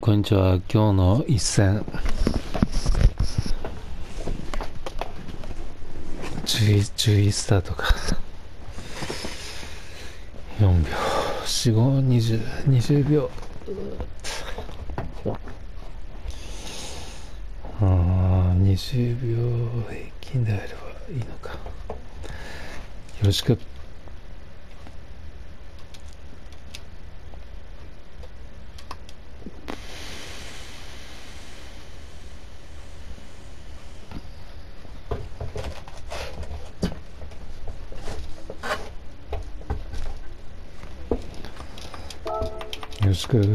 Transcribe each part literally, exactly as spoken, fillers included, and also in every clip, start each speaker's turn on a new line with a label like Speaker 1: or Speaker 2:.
Speaker 1: こんにちは。今日の一戦じゅういちスタートか。よんびょう、よん、ご、にじゅう、にじゅうびょう、あーにじゅうびょう平均であればいいのか。よろしく。よろしく。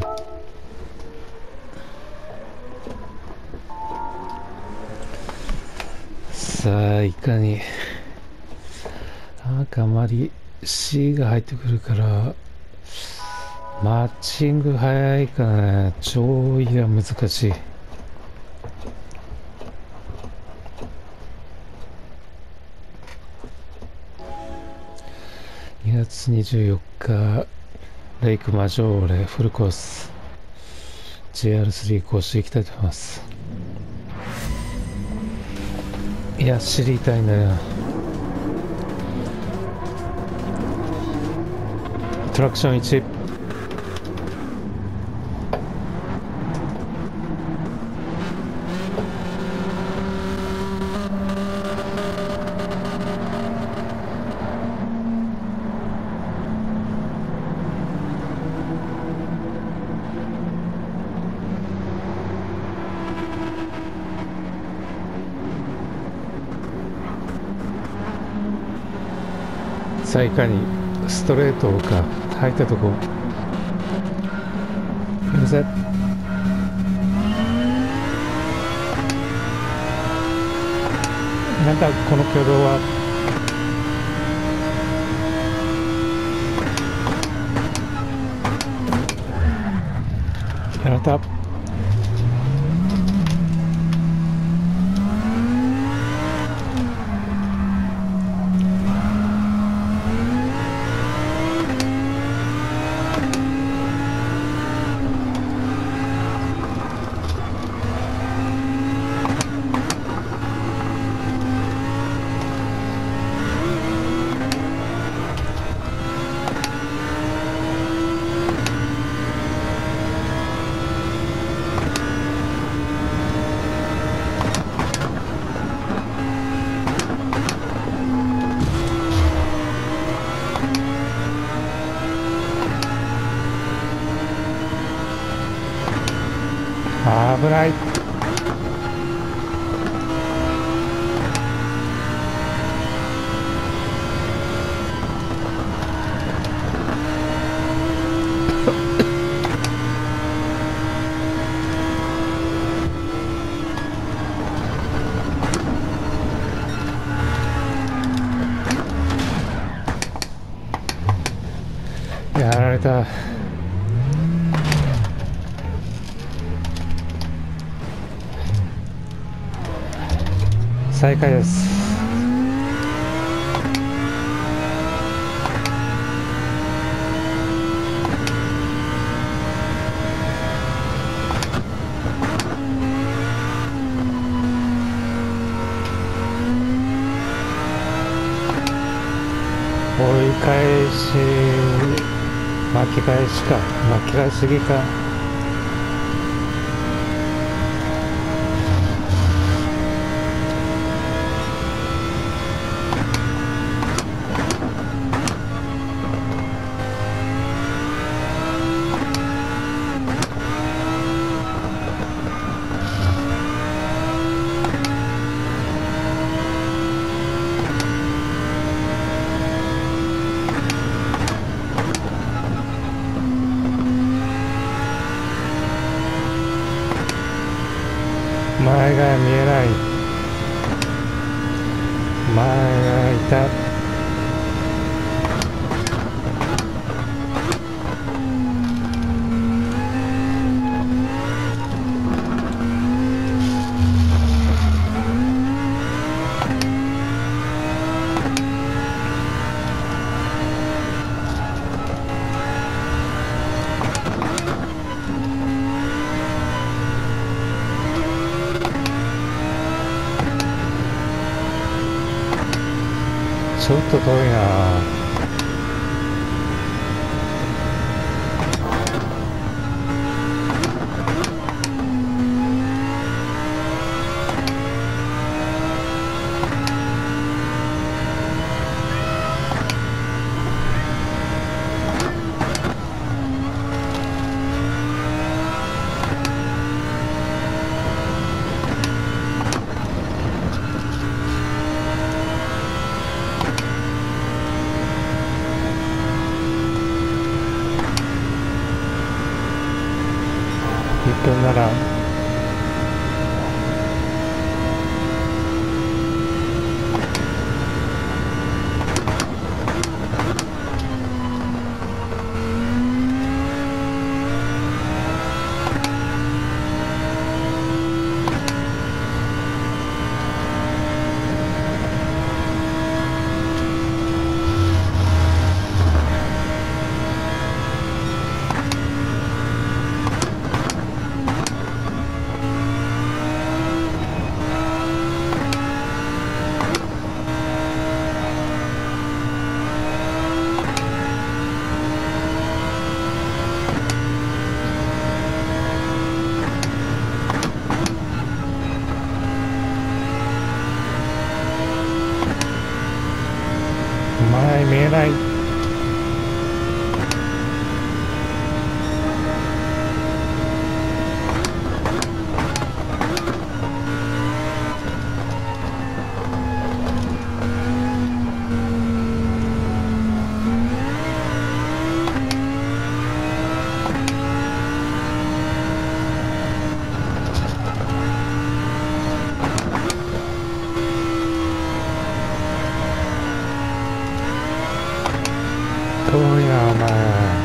Speaker 1: さあ、いかになんかあまり C が入ってくるからマッチング早いからね、上位が難しい。にがつにじゅうよっか、レイクマジョーレフルコース ジェイアールスリー 講習行きたいと思います。いや、知りたいんだよ。トラクションいち、さあいかにストレートか入ったとこ見せ。なんだこの挙動は。やられた。危ない。やられた。再開です。追い返し、巻き返しか、巻き返しすぎか。前が見えない。前がいた。 ちょっと遠いな。いっぷんなら前見えない。遠いなお前。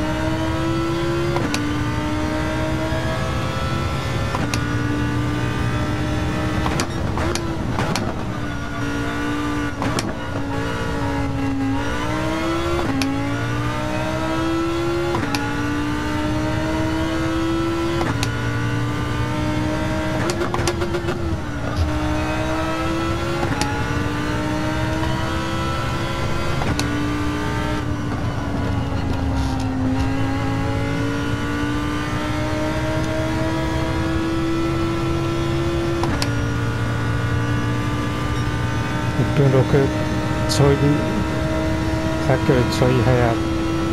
Speaker 1: いっぷんろくちょい、さっきよりちょい早い。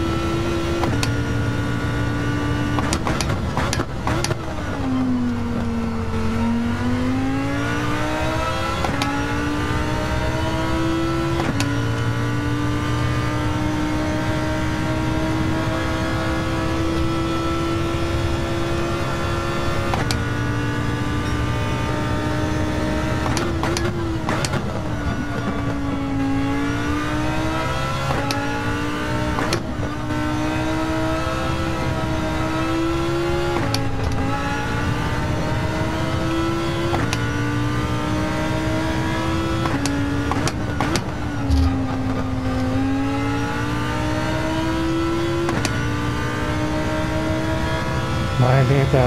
Speaker 1: 前見えた。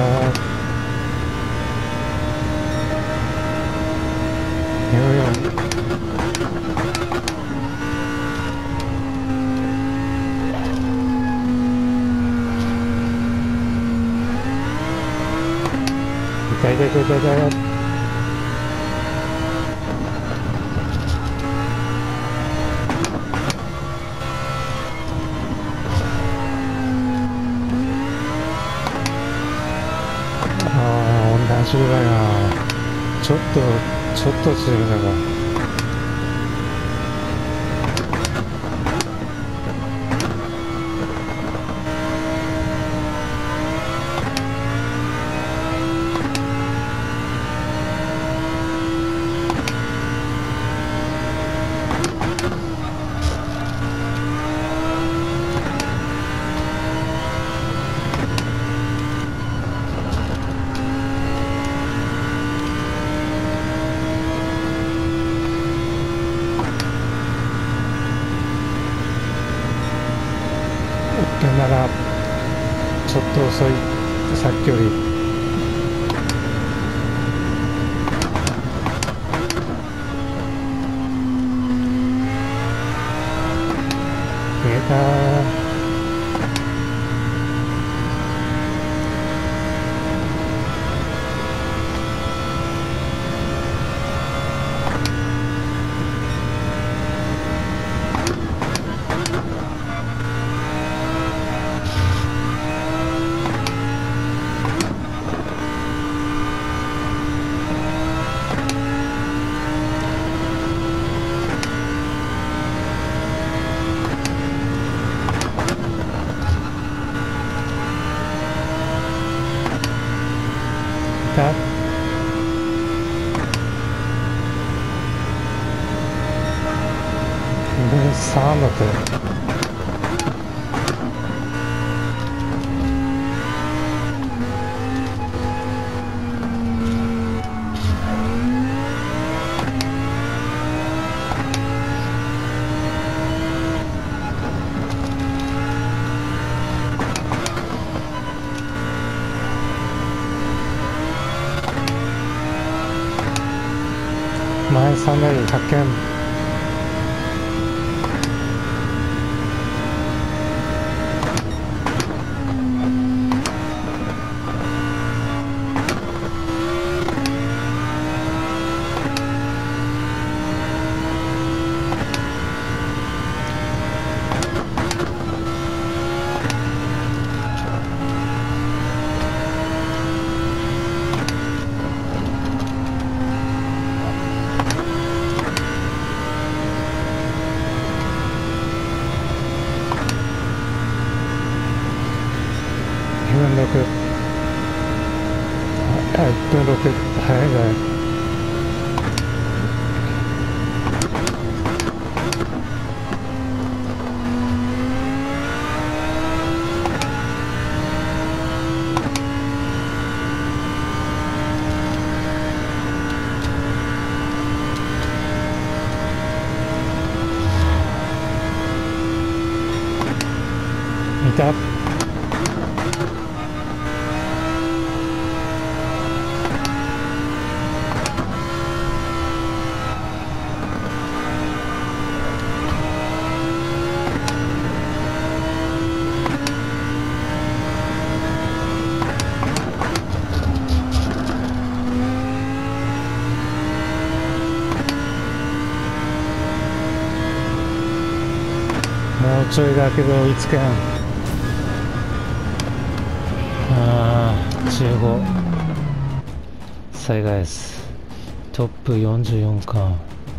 Speaker 1: よよ痛い痛い痛い痛い痛い。同じぐらいな。ちょっとちょっと強いのが。ならちょっと遅い、さっきより。 た。でさんだって。前さん台ひゃくえん。いっぷんろく。あ、いっぷんろく。早い早い。いた。もうちょいだけど追いつけん。ああ、じゅうご。災害です。トップよんじゅうよんか。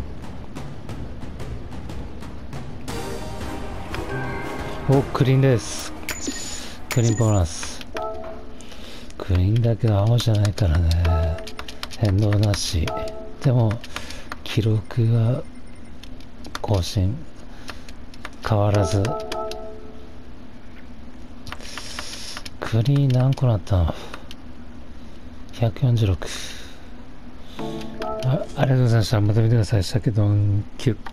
Speaker 1: お、クリーンです。クリーンボーナス。クリーンだけど青じゃないからね。変動なし。でも、記録が更新。変わらず。クリーン何個なったの ?ひゃくよんじゅうろく。あ、ありがとうございました。また見てください。鮭丼きゅう。